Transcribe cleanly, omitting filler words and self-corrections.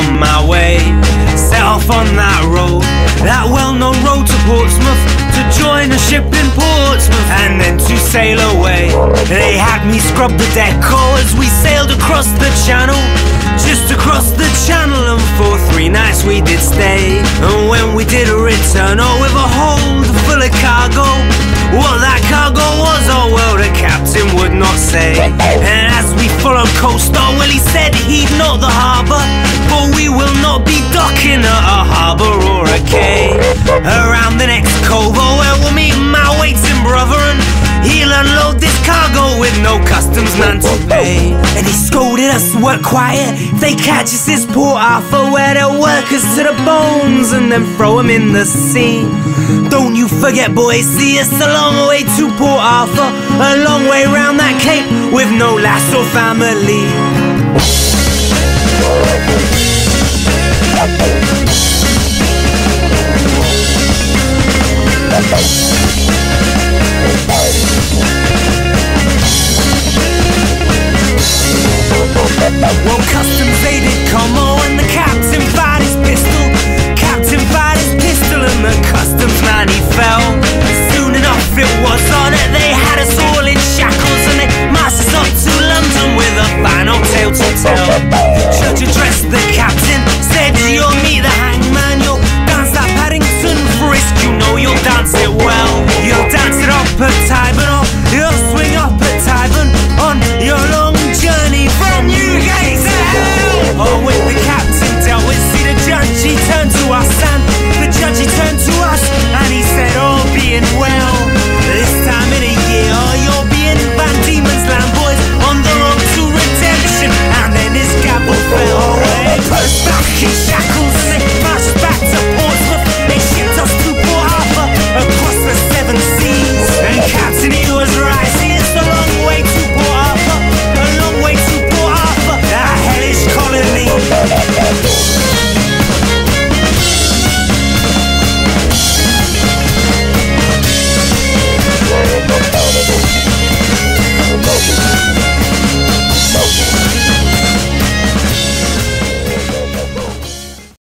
on my way. Set off on that road, that well-known road to Portsmouth, to join a ship in Portsmouth, and then to sail away. They had me scrub the deck as we sailed across the channel, just across the channel, and for 3 nights we did stay. And when we did return, with a hold full of cargo, what that cargo was, well, the captain would not say. And as we followed coast, well, he said he'd know the harbour, but we will not be docking at a harbour or a quay. Around the next cove, where we'll meet my waiting brother, and he'll unload this cargo with no customs man to pay. And he scolded us to work quiet. If they catch us, it's Port Arthur, where they'll work us to the bones and then throw them in the sea. Don't you forget, boys, see, it's a long way to Port Arthur, a long way round that cape, with no lass or family.